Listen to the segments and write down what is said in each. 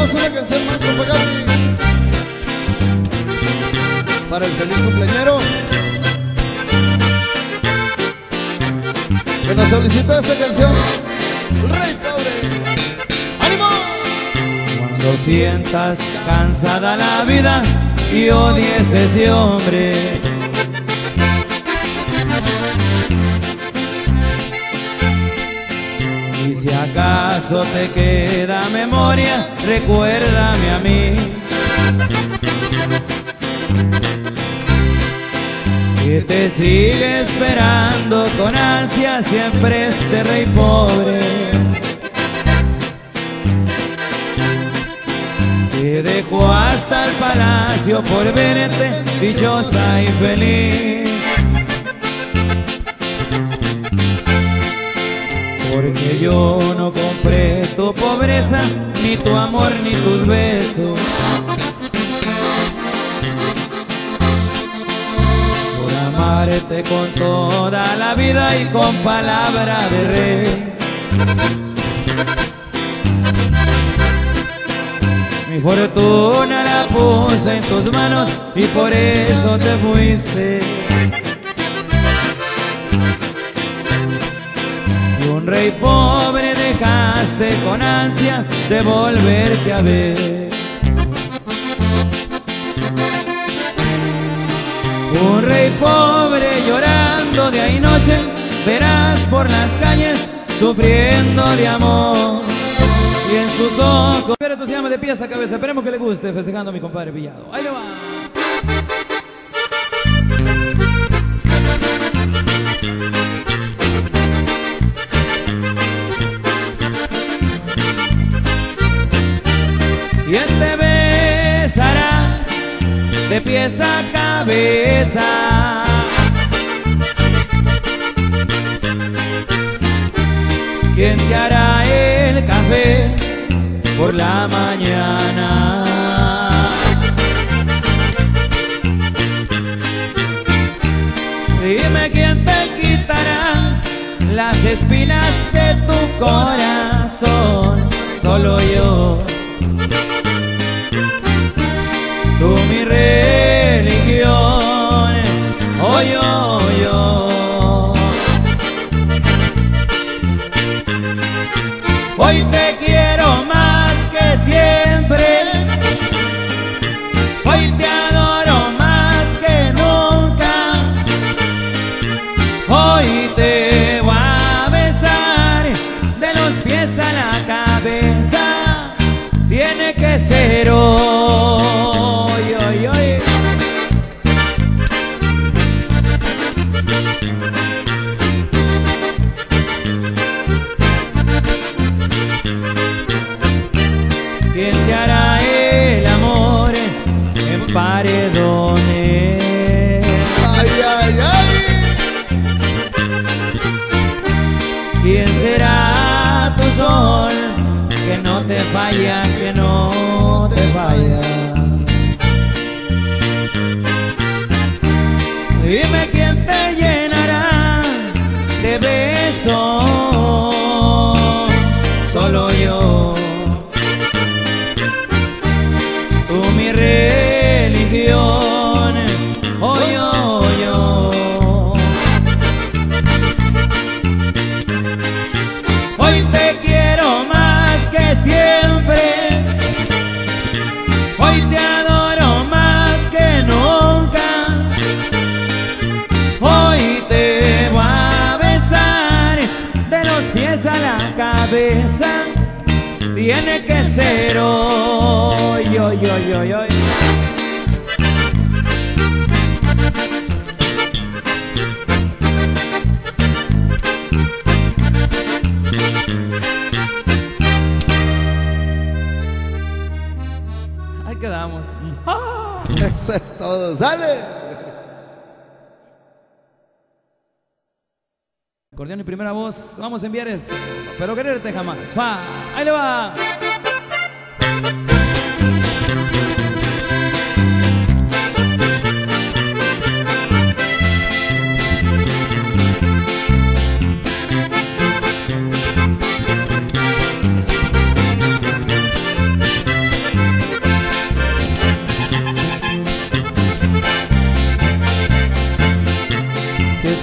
Tenemos una canción más, compa Gaby, para el feliz cumpleañero que nos solicita esta canción, el Rey Pobre. ¡Ánimo! Cuando sientas cansada la vida y odies ese hombre, y si acaso te queda memoria, recuérdame a mí, que te sigue esperando con ansia siempre este rey pobre, que dejó hasta el palacio por verte dichosa y feliz. Porque yo no compré tu pobreza, ni tu amor, ni tus besos. Por amarte con toda la vida y con palabra de rey. Mi fortuna la puse en tus manos y por eso te fuiste. Y un rey pobre dejaste con ansias de volverte a ver. Un rey pobre llorando día y noche, verás por las calles sufriendo de amor. Y en sus ojos pero entusiasmo de pies a cabeza. Esperemos que le guste, festejando a mi compadre Pillado. Ahí le va. Y él te besará de pies a cabeza. ¿Quién te hará el café por la mañana? Dime quién te quitará las espinas de tu corazón. Solo yo. Tú mi religión, oh yo. Hoy te quiero más que siempre, hoy te adoro más que nunca. Hoy te voy a besar de los pies a la cabeza. Tiene que ser hoy. ¿Quién te hará el amor en paredones? Ay, ay, ay. ¿Quién será tu sol que no te falla, que no te falla? Dime quién te llenará de besos. Solo yo. Tú mi religión, oh yo. Hoy te quiero más que siempre, hoy te adoro más que nunca. Hoy te voy a besar de los pies a la cabeza. Tiene que ser hoy. Ahí quedamos. Eso es todo, ¡sale! Acordeón y primera voz. Vamos a enviar esto, pero quererte jamás. ¡Fa! Ahí le va.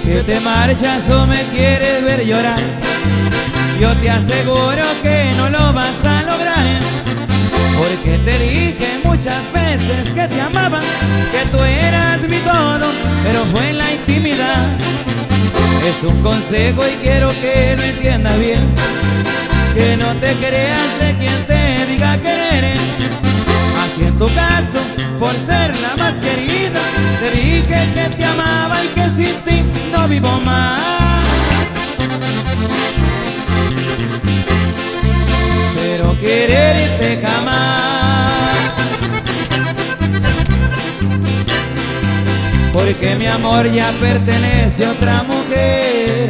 que te marchas o me quieres ver llorar. Yo te aseguro que no lo vas a lograr, porque te dije muchas veces que te amaba, que tú eras mi todo, pero fue en la intimidad. Es un consejo y quiero que lo entiendas bien, que no te creas de quien te diga querer. Así en tu caso, por ser la más querida, te dije que te amaba y que sin ti no vivo más. Pero quererte jamás, porque mi amor ya pertenece a otra mujer.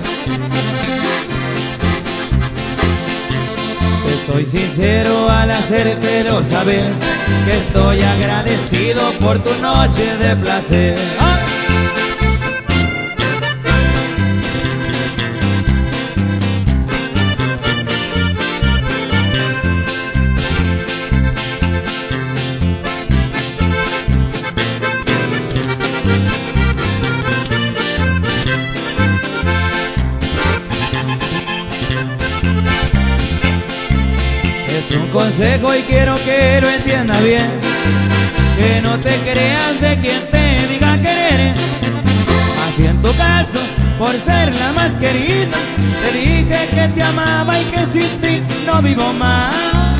Te soy sincero al hacértelo saber, que estoy agradecido por tu noche de placer. ¡Ah! Es un consejo y quiero que lo entiendas bien, que no te creas de quien te diga querer. Así en tu caso, por ser la más querida, te dije que te amaba y que sin ti no vivo más.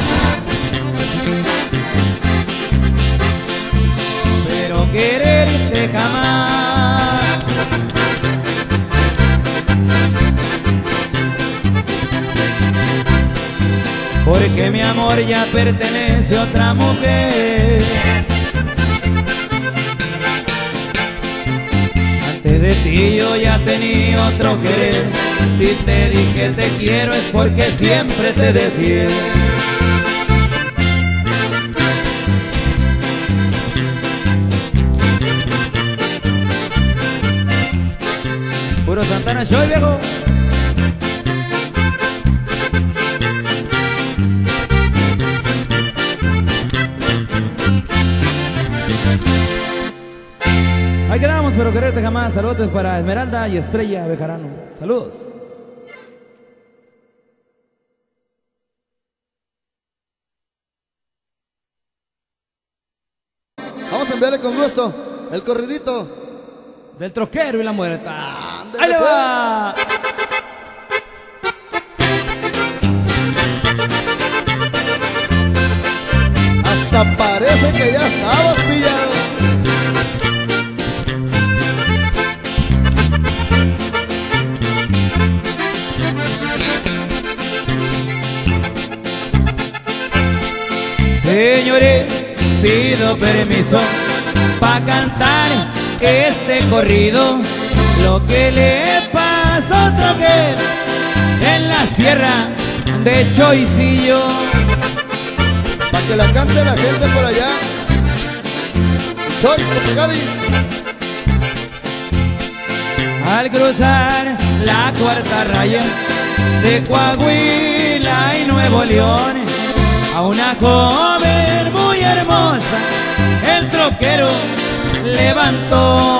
Pero quererte jamás, porque mi amor ya pertenece a otra mujer. Antes de ti yo ya tenía otro querer. Si te dije te quiero es porque siempre te decía. Puro Santana Show, viejo. Ahí quedamos, pero quererte jamás. Saludos para Esmeralda y Estrella Bejarano. Saludos. Vamos a enviarle con gusto el corridito del troquero y la muerta. Ándale, ¡Ahí le pues. va! Hasta parece que ya estabas pillado. Señores, pido permiso pa' cantar este corrido. Lo que le pasó a otro troquero en la sierra de Choicillo. Pa' que la cante la gente por allá. Choice, Gaby. Al cruzar la cuarta raya de Coahuila y Nuevo León, a una joven muy hermosa el troquero levantó.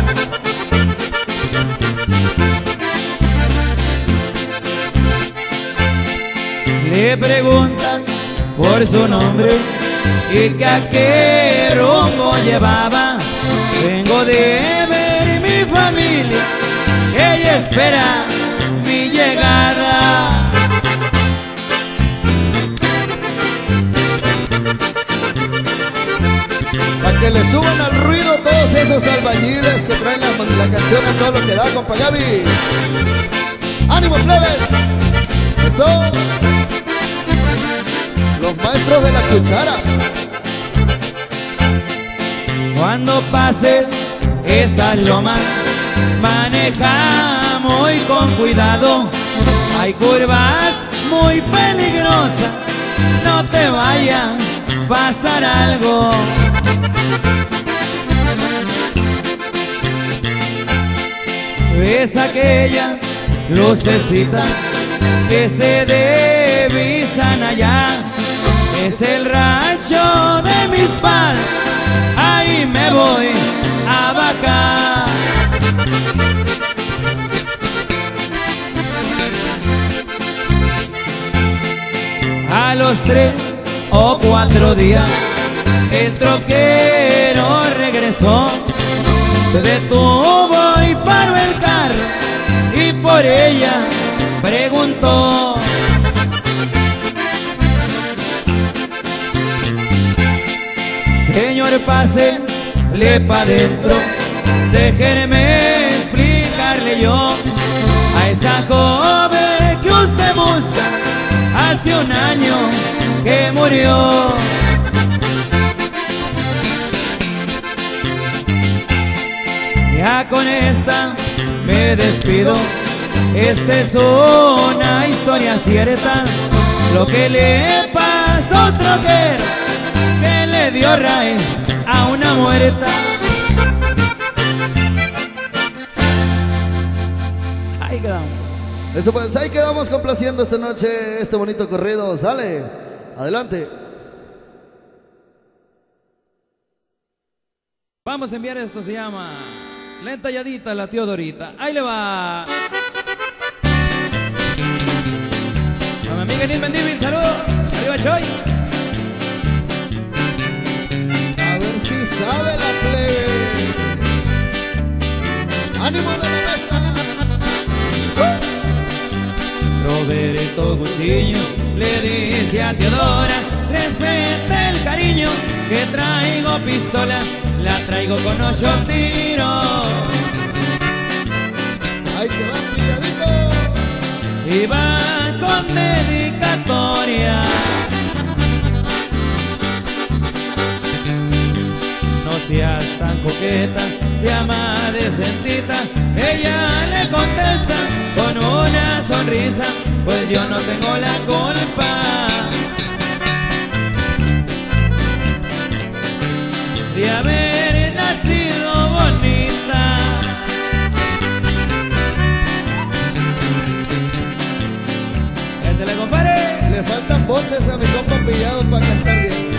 Le preguntan por su nombre y que a qué rumbo llevaba. Vengo de ver mi familia, ella espera mi llegada. Pa' que le suban al ruido todos esos albañiles que traen la canción a todo lo que da, compa Gaby. ¡Ánimo, plebes! ¡Eso! Los maestros de la cuchara. Cuando pases esas lomas, maneja muy con cuidado. Hay curvas muy peligrosas, no te vaya a pasar algo. ¿Ves aquellas lucecitas que se divisan allá? Es el rancho de mis padres, ahí me voy a vacar. 3 o 4 días, el troquero regresó, se detuvo y paró el carro y por ella preguntó. Señor, pásele pa' dentro, déjeme explicarle yo a esa joven que usted busca, hace un año que murió. Ya con esta me despido, esta es una historia cierta, lo que le pasó a un troquero que le dio raíz a una muerta. Ahí quedamos. Eso pues, ahí quedamos complaciendo esta noche este bonito corrido. Sale, adelante. Vamos a enviar esto, se llama La Entalladita, la Teodorita. Ahí le va. A mi amiga Nil Mendívil, salud. Arriba, Choy. A ver si sabe la plebe. ¡Ánimo de la mesa! Roberto Gutiño le dice a Teodora: respeta el cariño, que traigo pistola, la traigo con 8 tiros. ¡Ay, que va, pilladito! Y va con dedicatoria. No seas tan coqueta, sea más decentita. Ella le contesta con una sonrisa: pues yo no tengo la culpa de haber nacido bonita. ¿Ese le compare? Le faltan botes a mi compa Pillado para cantar bien.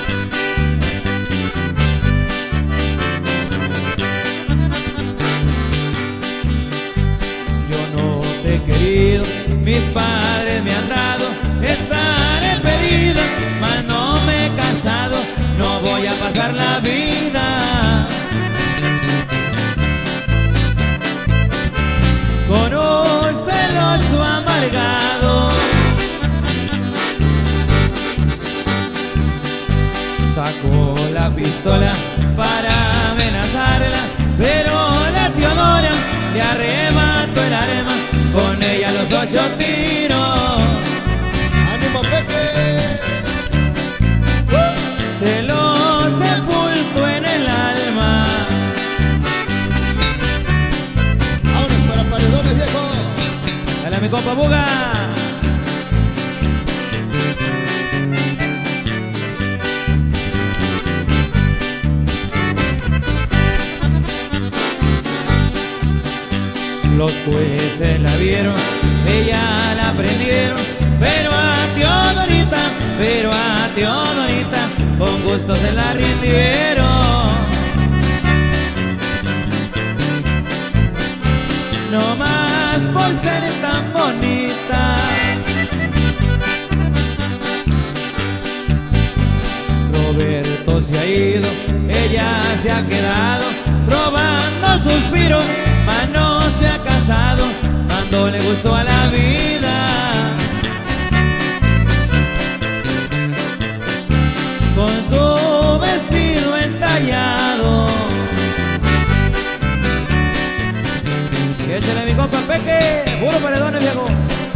Yo no te he querido, mis padres me han dado, estaré perdido, mas no me he casado, no voy a pasar la vida con un celoso amargado. Sacó la pistola para amenazarla, pero la Teodora le arrebató el arma, con ella los 8 tiros. ¡Ánimo, Pepe! Se lo sepultó en el alma. ¡Vámonos para Paredones, viejo! Dale a mi compa Buga. Los jueces la vieron, ella la prendieron, pero a Teodorita, con gusto se la rindieron. No más por ser tan bonita. Roberto se ha ido, ella se ha quedado robando suspiros, mas no se ha casado, dándole gusto a la vida. Con su vestido entallado. Y échale a mi compa Peque, puro Paredones, viejo.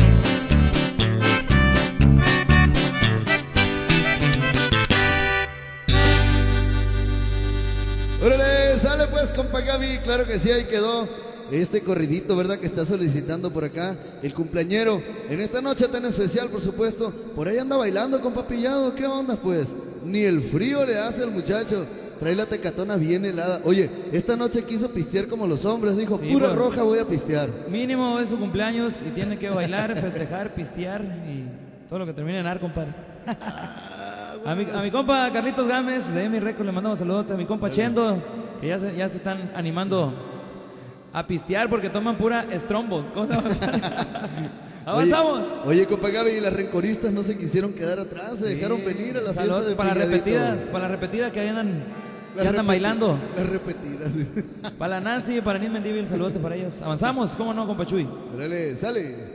¡Órale! Sale pues, compa Gaby. Claro que sí, ahí quedó este corridito, ¿verdad? Que está solicitando por acá el cumpleañero. En esta noche tan especial, por supuesto. Por ahí anda bailando, compa Pillado. ¿Qué onda, pues? Ni el frío le hace al muchacho. Trae la tecatona bien helada. Oye, esta noche quiso pistear como los hombres. Dijo, sí, pura pues, roja voy a pistear. Mínimo es su cumpleaños y tiene que bailar, festejar, pistear y todo lo que termine en ar, compadre. A mi compa Carlitos Gámez de Mi Record le mandamos saludos. A mi compa Chendo, que ya se están animando a pistear porque toman pura Strombos. ¿Cómo se llama? Avanzamos. Oye, compa Gaby, y las rencoristas no se quisieron quedar atrás, se dejaron venir a la fiesta de para las repetidas que andan, bailando. Las repetidas. Para la Nancy y para Nid Mendívil, el saludote para ellos. Avanzamos, ¿cómo no, compa Chuy? Órale, sale.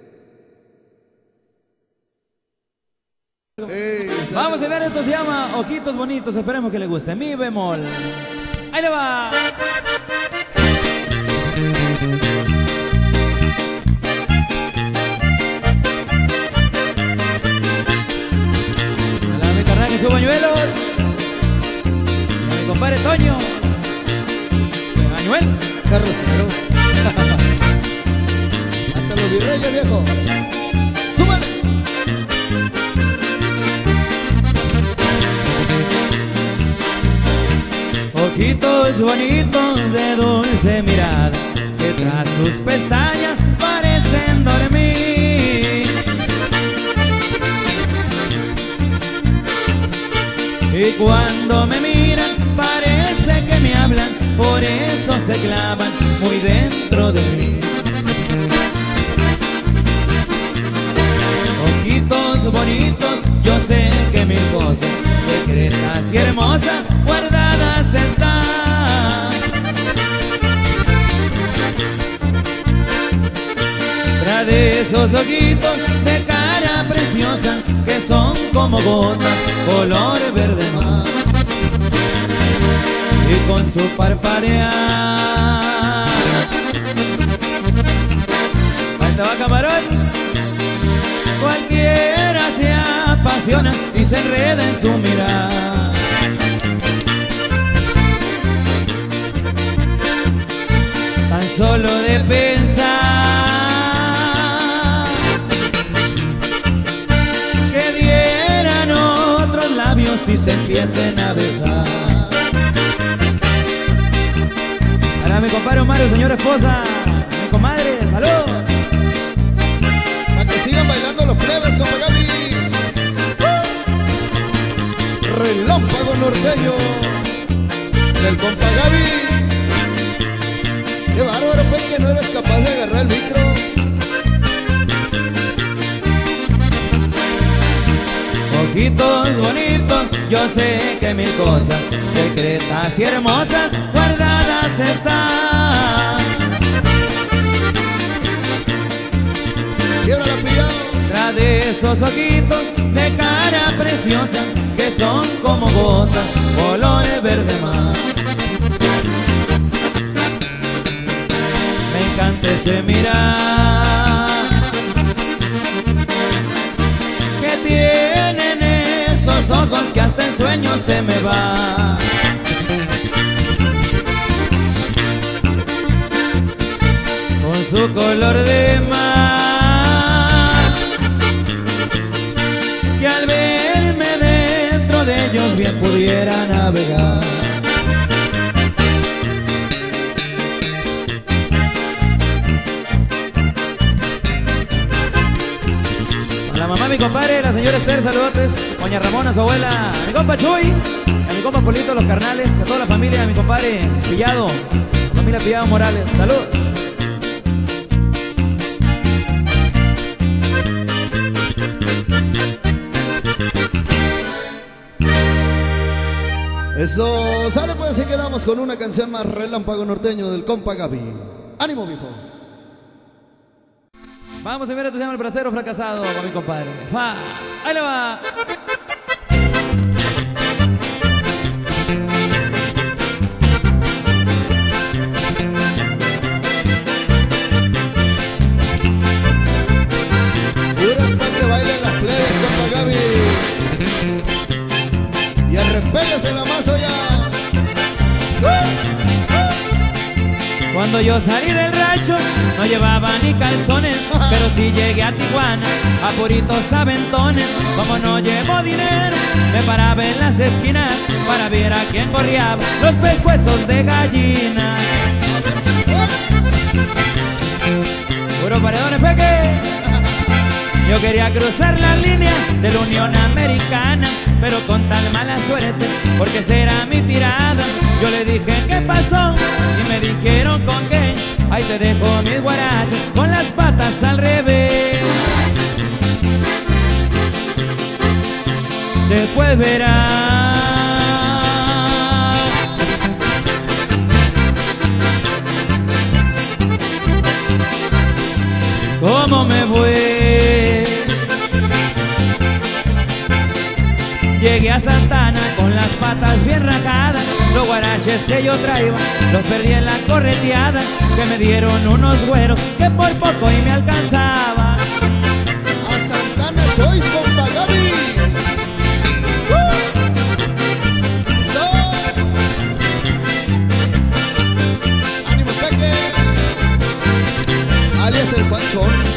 Vamos a ver, esto se llama Ojitos Bonitos, esperemos que le guste. Mi bemol. Ahí le va. A mi carnal y sus bañuelos. A mi compadre Toño. Bañuelo. Carrocero. Hasta los virreyes, viejo. ¡Súbale! Ojitos bonitos de dulce mirada, que tras sus pestañas parecen dormir. Y cuando me miran parece que me hablan, por eso se clavan muy dentro de mí. Ojitos bonitos, yo sé que mil cosas secretas y hermosas guardadas están. Tras de esos ojitos de cara preciosa, que son como gotas color verde mar, y con su parpadear, ahí te va, camarón, cualquiera se apasiona y se enreda en su mirar. Tan solo de pensar que dieran otros labios y se empiecen a besar. Ahora mi compadre Mario, señora esposa, mi comadre, salud. Para que sigan bailando los plebes, compa Gaby. Relámpago norteño del compa Gaby. Qué bárbaro, pues, que no eres capaz de agarrar el micro. Ojitos bonitos, yo sé que mil cosas secretas y hermosas guardadas están. Quiebra la pillado. Tras de esos ojitos de cara preciosa, que son como gotas color verde mar. Me encanta ese mirar que tienen esos ojos, que hasta en sueños se me va. Con su color de mar, que al verme dentro de ellos bien pudiera navegar. A la mamá, mi compadre, la señora Esther, saludotes. Doña Ramona, su abuela, a mi compa Chuy, a mi compa Polito, los carnales, a toda la familia, a mi compadre Pillado, familia Pillado Morales, salud. Eso, sale pues, y quedamos con una canción más, Relámpago norteño del compa Gaby. ¡Ánimo, viejo! Vamos a ver, esto se llama El bracero fracasado con mi compadre. ¡Fa! ¡Ahí le va! Puras pa' que bailen las plebes, compa Gaby. Y arrepéguese la mazo ya. Cuando yo salí del rancho no llevaba ni calzones, pero si llegué a Tijuana a puritos aventones. Como no llevo dinero, me paraba en las esquinas para ver a quién corriaba los pescuezos de gallina. Puro paredones, peque. Yo quería cruzar la línea de la Unión Americana, pero con tan mala suerte, porque será mi tirada. Yo le dije, ¿qué pasó? Y me dijeron, ¿con qué? Ahí te dejo mis guarachos con las patas al revés. después verás cómo me fue. Llegué a Santana con las patas bien rajadas, los guaraches que yo traía los perdí en la correteada, que me dieron unos güeros que por poco y me alcanzaba. A Santana Choice, compa Gaby. ¡Ánimo, Peque! Alias el Panchón.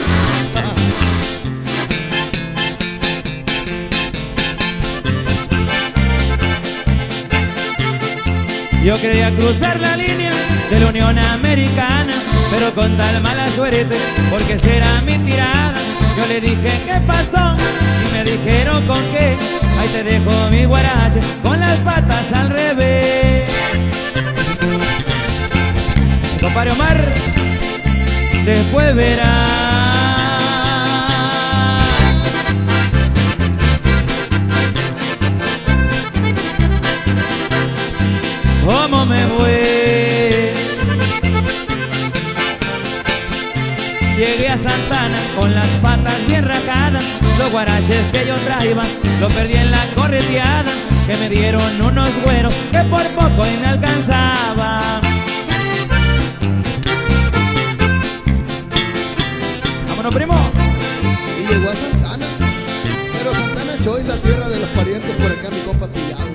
Yo quería cruzar la línea de la Unión Americana, pero con tal mala suerte, porque será mi tirada. Yo le dije, ¿qué pasó? Y me dijeron, ¿con qué? Ahí te dejo mi guarache, con las patas al revés. Compadre Omar, después verás cómo me fue. Llegué a Santana con las patas bien rajadas, los guaraches que yo traía los perdí en la correteada, que me dieron unos güeros que por poco y me alcanzaba. Vámonos, primo. Y llegó a Santana, pero Santana Choice, la tierra de los parientes, por acá mi compa Pillado.